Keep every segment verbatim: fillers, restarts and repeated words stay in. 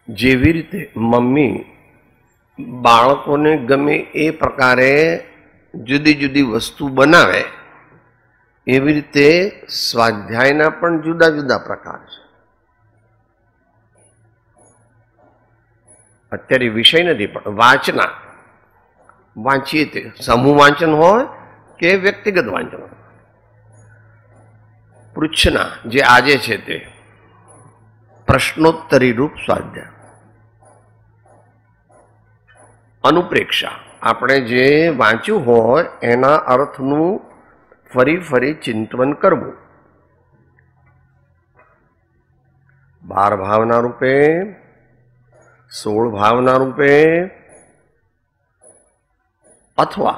જેવી રીતે મમ્મી બાળકોને ગમે એ પ્રકારે જુદી જુદી વસ્તુ બનાવે, એવી રીતે સ્વાધ્યાયના પણ જુદા જુદા પ્રકાર છે. અત્યારે વિષય નથી, પણ વાંચના વાંચીએ તે સમૂહ વાંચન હોય કે વ્યક્તિગત વાંચન હોય. પૃચ્છના જે આજે છે તે પ્રશ્નોત્તરી રૂપ સ્વાધ્યાય. અનુપ્રેક્ષા આપણે જે વાંચ્યું હોય એના અર્થનું ફરી ફરી ચિંતન કરવું. બાર ભાવના રૂપે, સોળ ભાવના રૂપે, અથવા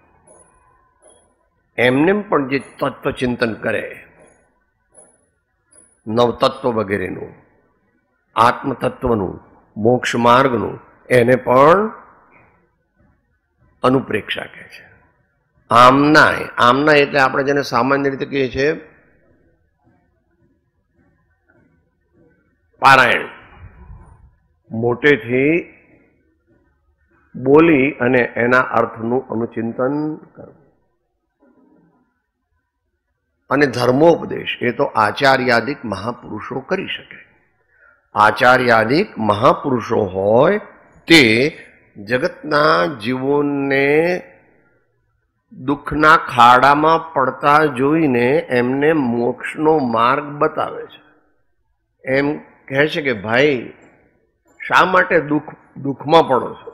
એમને પણ જે તત્વ ચિંતન કરે, નવતત્વ વગેરેનું, આત્મતત્વનું, મોક્ષ માર્ગનું, એને પણ અનુપ્રેક્ષા કહે છે. આમના આમના એટલે આપણે જેને સામાન્ય રીતે કહીએ છીએ પારાયણ, મોટેથી બોલી અને એના અર્થનું અનુચિંતન કરવું. અને ધર્મોપદેશ એ તો આચાર્યાદિક મહાપુરુષો કરી શકે. આચાર્યાદિક મહાપુરુષો હોય તે જગતના જીવોને દુઃખના ખાડામાં પડતા જોઈને એમને મોક્ષનો માર્ગ બતાવે છે. એમ કહે છે કે ભાઈ શા માટે દુઃખ દુઃખમાં પડો છો?